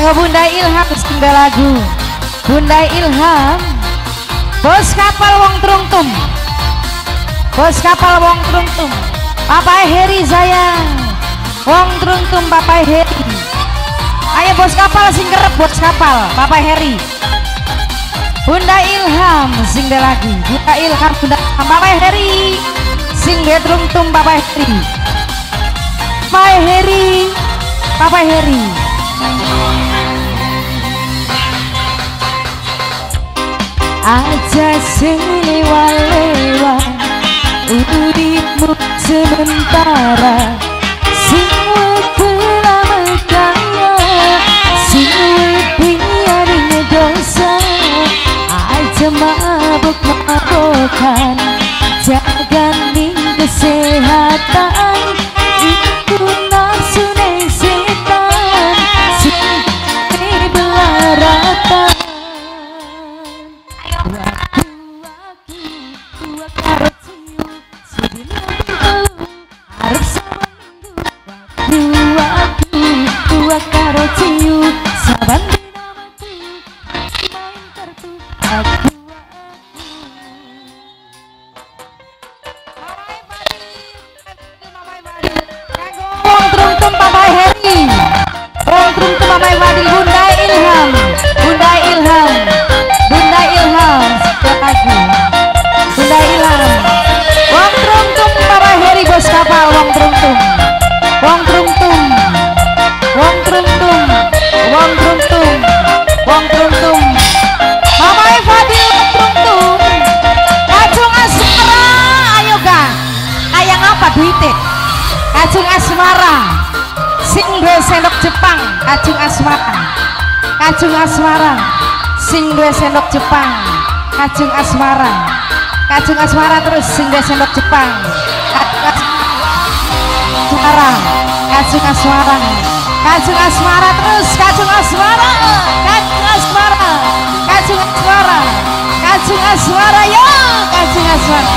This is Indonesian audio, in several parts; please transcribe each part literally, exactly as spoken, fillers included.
Kanggo Bunda Ilham singga lagu Bunda Ilham bos kapal wong trungtum, bos kapal wong trungtum, Papa Heri sayang wong trungtum Papa Heri. Ayo bos kapal sing kerep bos kapal Papa Heri. Bunda Ilham sing de lagi Bunda Ilham Bunda Papa Heri sing de trungtum Papa Heri. Papa Heri Papa Heri. Aja selewa-lewa uripmu sementara, sing telah mekaya, sing biarin dosa. Aja mabuk-mabukan, jaga ning kesehatan, itu nafsu neng setan, sing belaratan. Kajung asmara sing duwe sendok Jepang, kajung asmara, kajung asmara sing duwe sendok Jepang, kajung asmara, kajung asmara terus sing duwe sendok Jepang, asmara, kajung asmara, kajung asmara terus, kajung asmara, kajung asmara, kajung asmara, kajung asmara ya, kajung asmara.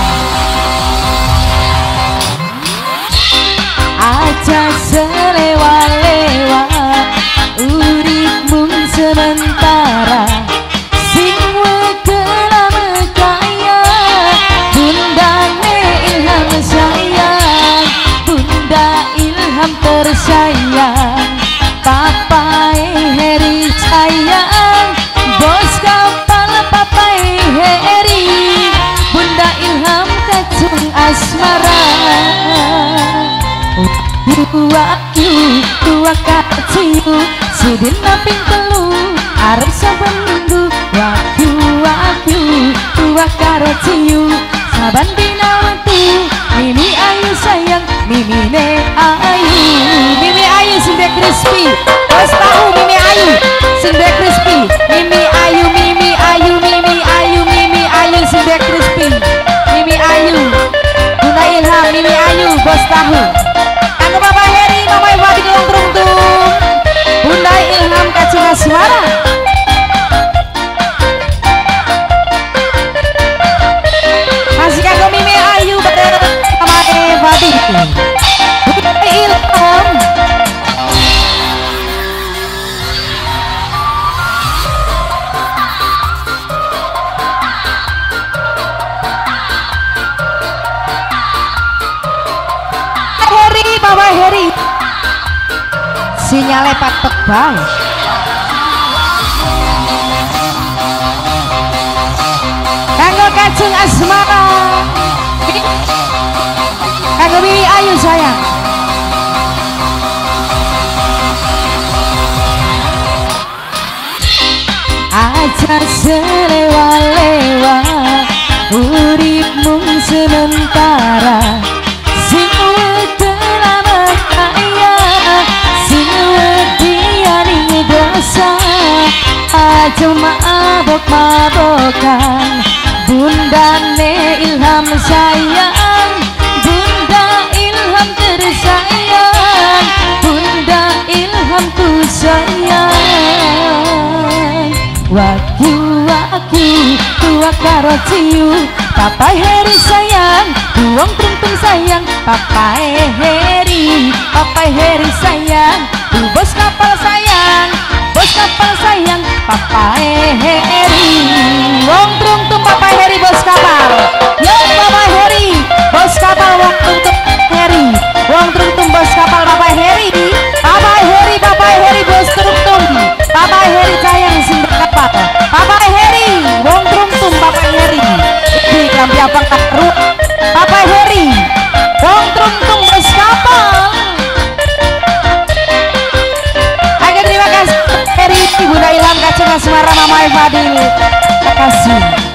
Aja selewa-lewa uripmu sementara, sing wekela mekaya, Bunda Ilham sayang, Bunda Ilham tersayang, Papa Heri sayang, bos kapal Papa Heri, Bunda Ilham kajung asmara. Waku tua kaciu sidin naping telu arep saben minggu. Waku waku tua karo ciu saban dina wektu. Mimi ayu sayang mimine ayu, Mimi ayu sing de crispy, wes tahu Mimi ayu sing de crispy, Mimi ayu Mimi ayu Mimi ayu Mimi ayu sing de crispy, Mimi ayu Bunda Ilham Mimi ayu bos tahu. Papa Heri, Mama Iwa di dalam teruntung, Bunda Ilham kajung asmara. Masih kagum Mimi ayu bener Mama Eva di Bunda Ilham. Papa Heri sinyalnya patek bae. Kanggo kajung asmara, kanggo Mimi ayu sayang, aja selewa-lewa uripmu sementara, sing aja mabok-mabokan, Bunda Ilham sayang, Bunda Ilham tersayang, Bunda Ilham ku sayang. Waku-waku tua karo ciu, Papa Heri sayang, buang truntung sayang, Papa Heri, Papa Heri sayang, bu bos kapal sayang, bos kapal sayang Papa Heri. Wong trung tum Papa Heri bos kapal. Yo Papa Heri bos kapal wong trung tum Heri. Wong trung tum bos kapal Papa Heri. Papa Heri Papa Heri bos trung tum. Papa Heri sayang sindak kapal. Papa Heri wong trung tum Papa Heri. Di kampi apa karu Papa Heri wong trung tum bos kapal. Terima kasih Heri, Ibu Ilham Kacung Asmara, Mama Fadil. Terima kasih.